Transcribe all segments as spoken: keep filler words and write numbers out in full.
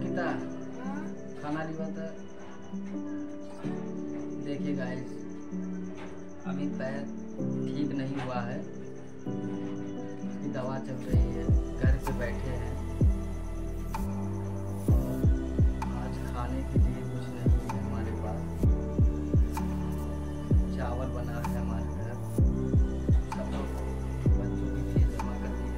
गीता खाना लिया था। देखिए गाइस, अभी पैर ठीक नहीं हुआ है, इसकी दवा चल रही है, घर पे बैठे हैं। आज खाने के लिए कुछ नहीं है हमारे पास। चावल बना है हमारे घर, सब बच्चों के लिए जमा कर दिए।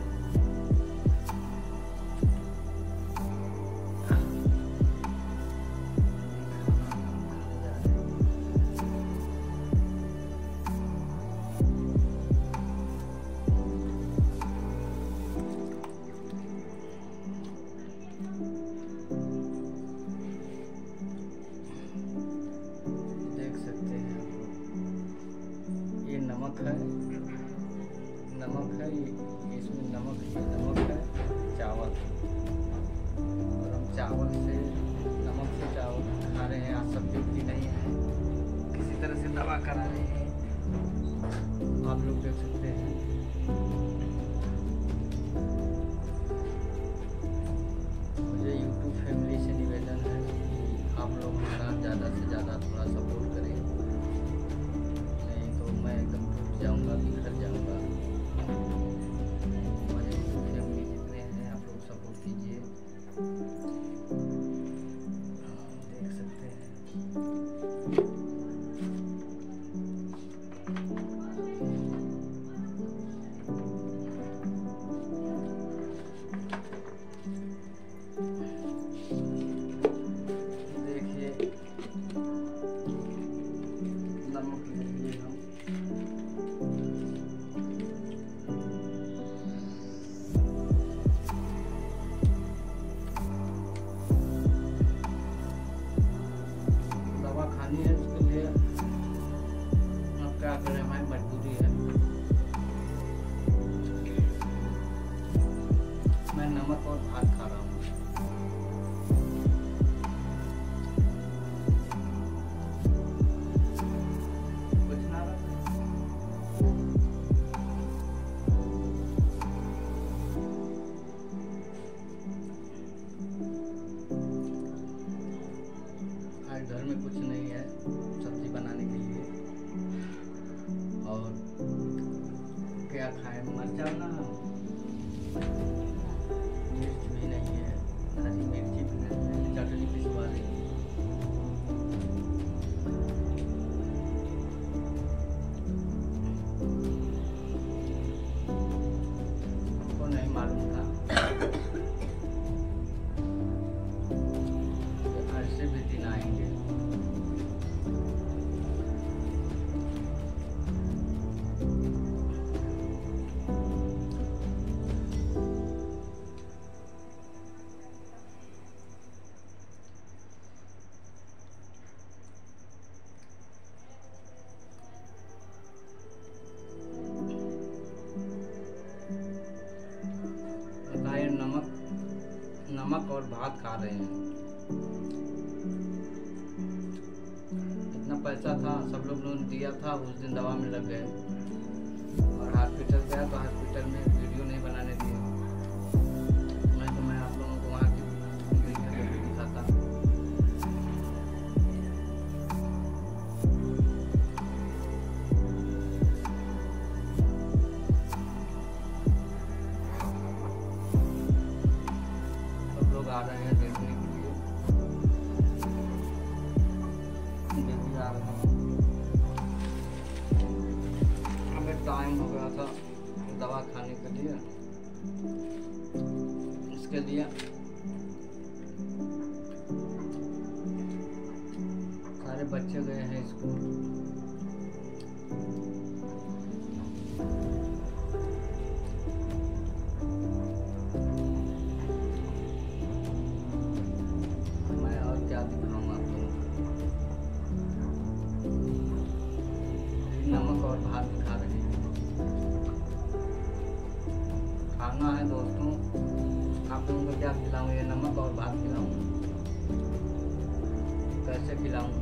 नमक है, नमक है, इसमें नमक ये नमक है, चावल, और हम चावल से नमक से चावल खा रहे हैं। आज सब्जी भी नहीं है, किसी तरह से दवा करा रहे हैं। आप लोग देख सकते हैं। मुझे यूट्यूब फैमिली से निवेदन है कि आप लोग मेरा ज़्यादा से ज़्यादा थोड़ा सपोर्ट करें, मैं एकदम टूट जाऊंगा, बिखर जाऊंगा। हमारे फैमिली जितने हैं आप लोग सपोर्ट कीजिए। देख सकते हैं। देखिए नमक ले लिए हम। खानी है, उसके लिए अब क्या करें, हमारी मजबूरी है। मैं नमक और भात खा रहा हूँ। कुछ ना घर में कुछ नहीं है सब्जी बनाने के लिए, और क्या खाएं, मरचा ना, मिर्च भी नहीं है, हरी मिर्ची भी नहीं है, चटनी पिसवा ली। हमको नहीं मालूम था ऐसे भी दिन आएंगे। नमक नमक और भात खा रहे हैं। इतना पैसा था, सब लोग ने दिया था, उस दिन दवा में लग गए और हॉस्पिटल गया तो हॉस्पिटल में वीडियो नहीं बनाने दिए। मैं तो मैं आप लोगों को वहाँ की वीडियो दिखाता। आ रहे हैं देखने के लिए, देखने आ रहे हैं। हमें टाइम हो गया था दवा खाने के लिए, इसके लिए सारे बच्चे गए हैं स्कूल। नमक और भात खा रहे हैं। खाना है दोस्तों, आप लोगों को क्या खिलाऊं? ये नमक और भात खिलाऊं? कैसे खिलाऊं?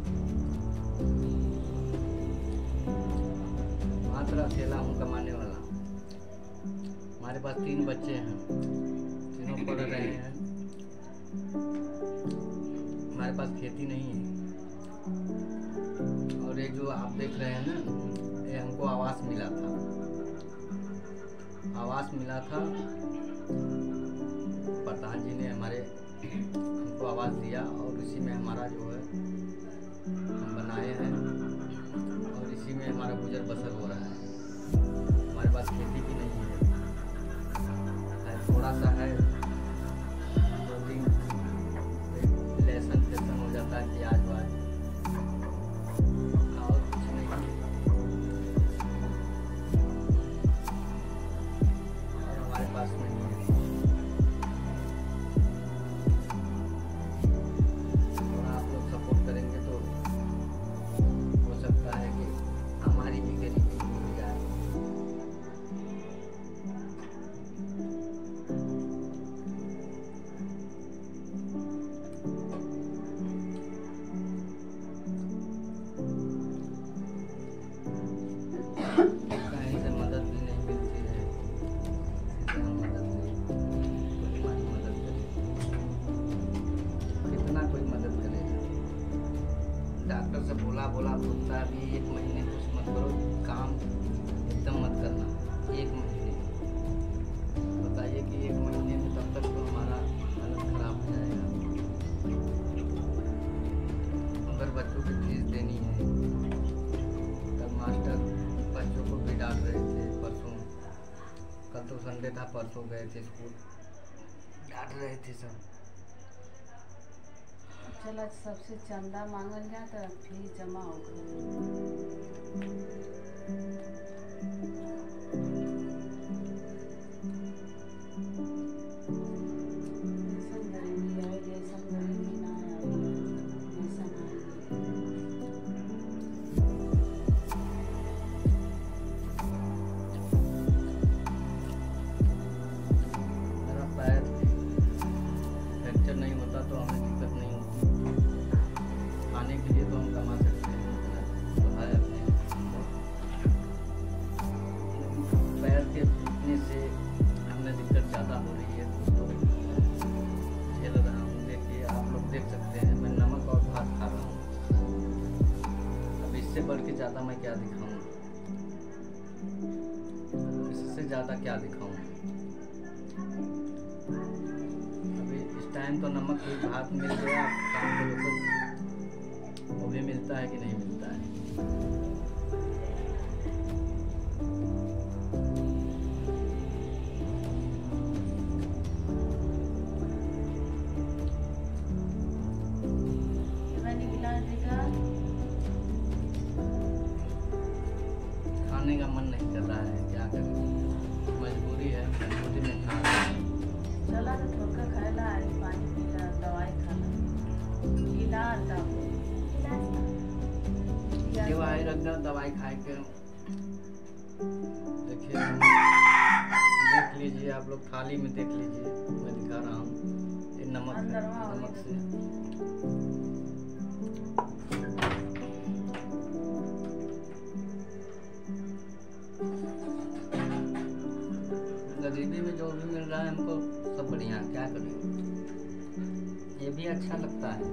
मात्र अकेला हूँ कमाने वाला। हमारे पास तीन बच्चे हैं, तीनों पढ़ रहे हैं। हमारे पास खेती नहीं है। और ये जो आप देख रहे हैं ना, ये हमको आवास मिला था, आवास मिला था प्रधान जी ने हमारे हमको आवास दिया, और इसी में हमारा जो है हम बनाए हैं, और इसी में हमारा गुजर बसर हो रहा है। हमारे पास खेती भी नहीं है, थोड़ा सा है, दो तीन लहसुन फैसन हो जाता है, प्याज वाज, और कुछ नहीं। और हमारे पास नहीं है। थोड़ा आप लोग सपोर्ट करेंगे तो हो सकता है कि हमारी भी गरीबी मिट जाए। कहीं से मदद भी नहीं मिलती है, इससे हम मदद नहीं, कोई हमारी मदद करे, कितना कोई मदद करेगा। डॉक्टर से बोला बोला बोलता है अभी एक महीने कुछ मत करो, काम एकदम मत करना, एक महीने। बताइए कि एक महीने में तब तक तो हमारा हालत खराब हो जाएगा। अगर बच्चों की फीस देनी है, तब मास्टर बच्चों को भी डांट रहे थे। परसों, कल तो संडे था, परसों गए थे स्कूल, डांट रहे थे सब। चला सबसे चंदा मांगल जाए तो फीस जमा हो गई। जैसन गरीबी है, जैसन गरीबी ना है, जैसन आई मेरा पैर फ्रैक्चर नहीं होता तो हमें दिक्कत नहीं होती, खाने के लिए तो हम कमा सकते हैं, तो है अपने। पैर के टूटने से हमें दिक्कत ज़्यादा हो रही है दोस्तों, झेल रहा हूँ। देखिए आप लोग देख सकते हैं, मैं नमक और भात खा रहा हूँ। अब इससे बढ़ के ज़्यादा मैं क्या दिखाऊँ, इससे ज़्यादा क्या दिखाऊँ। अभी इस टाइम तो नमक भी भात मिल गया, काम करो तो वो भी मिलता है कि नहीं मिलता है। मैंने गिलास देखा, खाने का मन नहीं कर रहा है, क्या करें, मजबूरी है, मजबूरी में खा रहे हैं। चला तो ठोकर खाएला, अरे पानी पीला, दवाई खाला, गिलास दो दवाई रख दो, दवाई खाए के देखिए, देख लीजिए आप लोग, थाली में देख लीजिए, मैं दिखा रहा हूँ, ये नमक है, नमक से गरीबी में जो भी मिल रहा है हमको सब बढ़िया, क्या करें, ये भी अच्छा लगता है,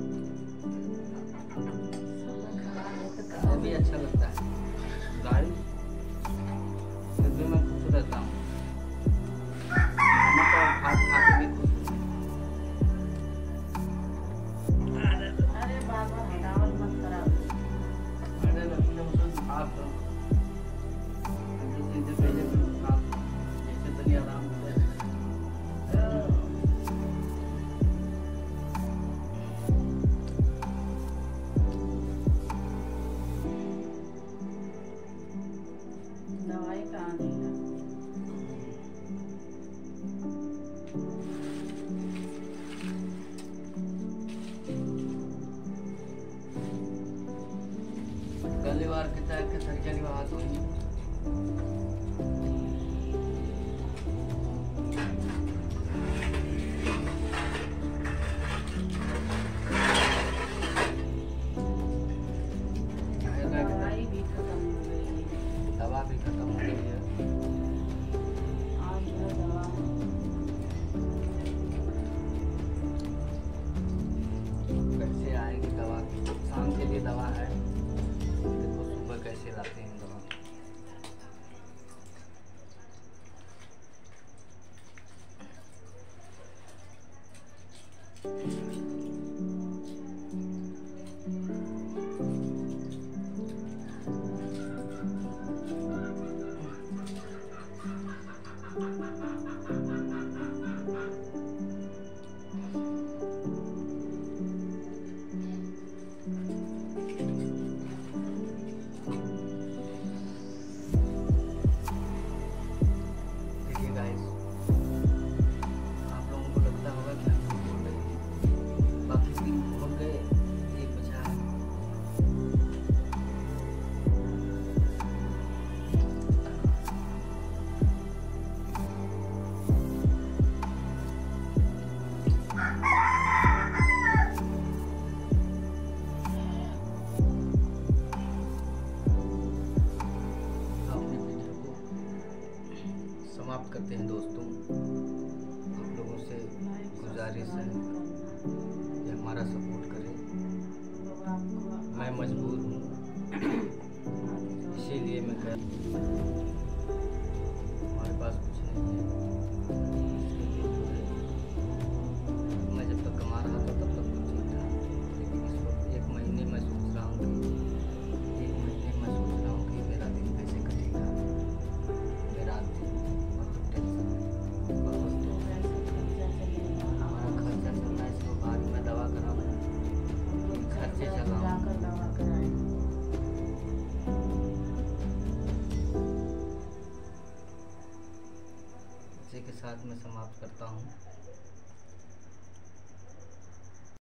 ये भी अच्छा लगता है। गाड़ी फिर भी मैं खुश रहता हूँ, नमक और भात खा के भी खुश हूँ। अरे बाबा हटावल मत कराओ। अरे लक्ष्मी मुझे भात दो, सीधे पहले भात जैसे तनी आराम से। दवाई कहाँ देगा? पहली बार के तहत के सर्जरी बात हुई, दवाई भी खत्म हो गई है। दवा भी खत्म हो गई है। आज जो दवा समाप्त करते हैं दोस्तों। आप लोगों से गुजारिश है कि हमारा सपोर्ट करें। मैं मजबूर हूँ, इसीलिए मैं कह हमारे पास कुछ नहीं है। मैं जब तक कमा रहा था तब तक कुछ ठीक था, लेकिन इस वक्त एक महीने मैं सोच रहा हूँ कि एक महीने मैं सोच रहा हूँ कि मेरा दिन कैसे कटेगा। मेरा बहुत टेंशन है, बहुत हमारा खर्चा चल रहा है। इसके बाद मैं दवा कराऊँ, खर्चे चलाऊँ। इसी के साथ मैं समाप्त करता हूँ।